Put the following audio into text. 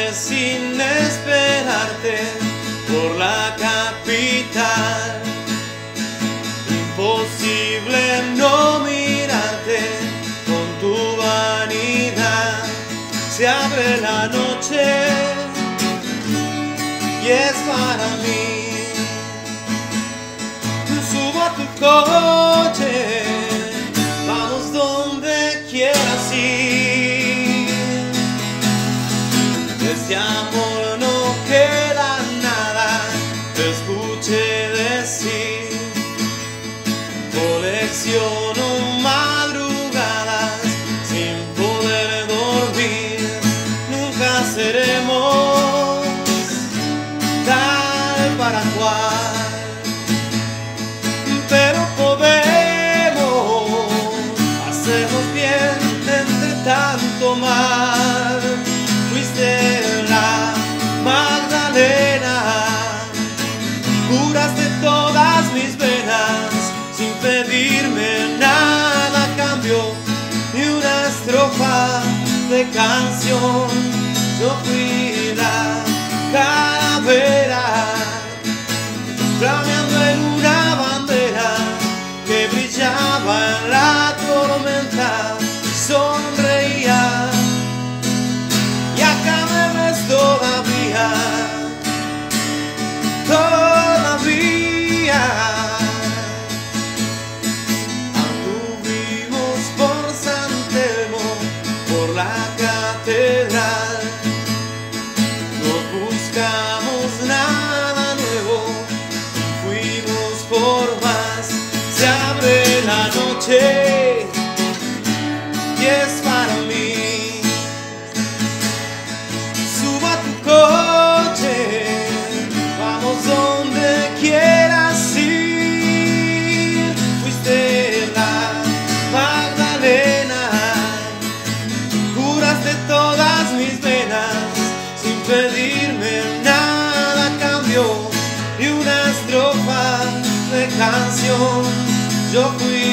sin esperarte por la capital. Imposible no mirarte con tu vanidad. Se abre la noche y es para mí. Subo a tu coche, vamos donde quieras ir. De este amor no queda nada, te escuché decir. Colecciono madrugadas sin poder dormir. Nunca seremos tal para cual, pero podemos hacernos bien entre tanto mal. Fuiste la Magdalena, curaste todas mis venas sin pedirme nada a cambio, ni una estrofa de canción. Yo fui la calavera, flameando en una bandera que brillaba en la tormenta. Sonreía y acá me ves todavía, todavía. Anduvimos por San Telmo, por la catedral, nos buscamos nada nuevo, fuimos por más. Se abre la noche y es para mí. Subo a tu coche, vamos donde quieras ir. Fuiste la Magdalena, curaste todas mis venas sin pedirme nada a cambio, ni una estrofa de canción. Yo fui